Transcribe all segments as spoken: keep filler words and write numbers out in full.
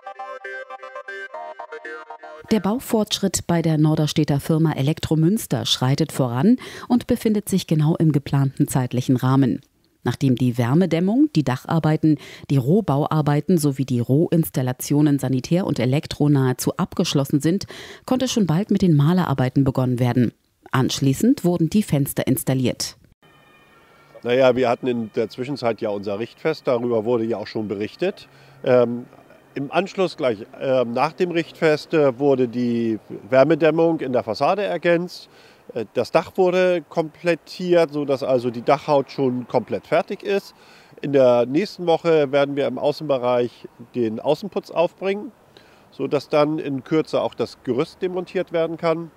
Der Baufortschritt bei der Norderstedter Firma Elektromünster schreitet voran und befindet sich genau im geplanten zeitlichen Rahmen. Nachdem die Wärmedämmung, die Dacharbeiten, die Rohbauarbeiten sowie die Rohinstallationen sanitär und elektro nahezu abgeschlossen sind, konnte schon bald mit den Malerarbeiten begonnen werden. Anschließend wurden die Fenster installiert. Naja, wir hatten in der Zwischenzeit ja unser Richtfest, darüber wurde ja auch schon berichtet. Ähm, Im Anschluss, gleich äh, nach dem Richtfest, äh, wurde die Wärmedämmung in der Fassade ergänzt. Äh, das Dach wurde komplettiert, sodass also die Dachhaut schon komplett fertig ist. In der nächsten Woche werden wir im Außenbereich den Außenputz aufbringen, sodass dann in Kürze auch das Gerüst demontiert werden kann.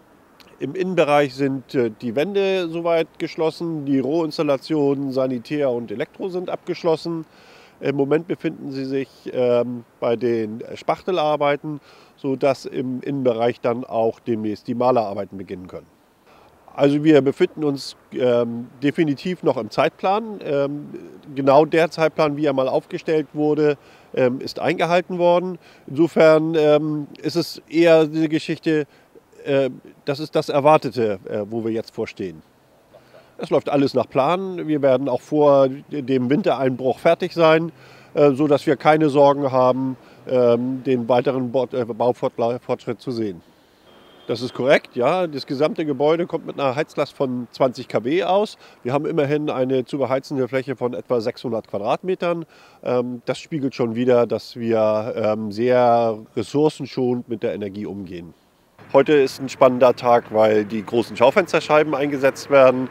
Im Innenbereich sind äh, die Wände soweit geschlossen, die Rohinstallationen Sanitär und Elektro sind abgeschlossen. Im Moment befinden sie sich ähm, bei den Spachtelarbeiten, sodass im Innenbereich dann auch demnächst die Malerarbeiten beginnen können. Also wir befinden uns ähm, definitiv noch im Zeitplan. Ähm, genau der Zeitplan, wie er mal aufgestellt wurde, ähm, ist eingehalten worden. Insofern ähm, ist es eher eine Geschichte, äh, das ist das Erwartete, äh, wo wir jetzt vorstehen. Es läuft alles nach Plan. Wir werden auch vor dem Wintereinbruch fertig sein, sodass wir keine Sorgen haben, den weiteren Baufortschritt zu sehen. Das ist korrekt, ja. Das gesamte Gebäude kommt mit einer Heizlast von zwanzig Kilowatt aus. Wir haben immerhin eine zu beheizende Fläche von etwa sechshundert Quadratmetern. Das spiegelt schon wider, dass wir sehr ressourcenschonend mit der Energie umgehen. Heute ist ein spannender Tag, weil die großen Schaufensterscheiben eingesetzt werden.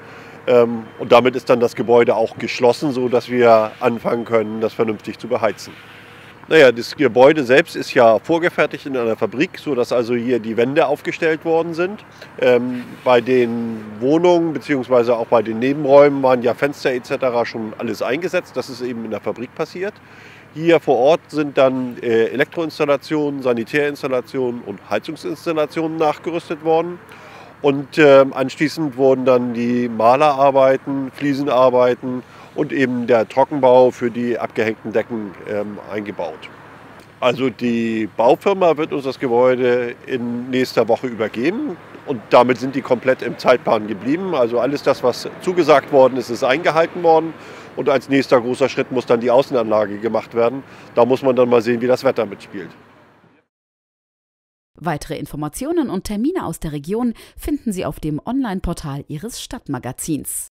Und damit ist dann das Gebäude auch geschlossen, sodass wir anfangen können, das vernünftig zu beheizen. Naja, das Gebäude selbst ist ja vorgefertigt in einer Fabrik, sodass also hier die Wände aufgestellt worden sind. Ähm, bei den Wohnungen bzw. auch bei den Nebenräumen waren ja Fenster et cetera schon alles eingesetzt. Das ist eben in der Fabrik passiert. Hier vor Ort sind dann äh, Elektroinstallationen, Sanitärinstallationen und Heizungsinstallationen nachgerüstet worden. Und äh, anschließend wurden dann die Malerarbeiten, Fliesenarbeiten und eben der Trockenbau für die abgehängten Decken ähm, eingebaut. Also die Baufirma wird uns das Gebäude in nächster Woche übergeben und damit sind die komplett im Zeitplan geblieben. Also alles das, was zugesagt worden ist, ist eingehalten worden und als nächster großer Schritt muss dann die Außenanlage gemacht werden. Da muss man dann mal sehen, wie das Wetter mitspielt. Weitere Informationen und Termine aus der Region finden Sie auf dem Online-Portal Ihres Stadtmagazins.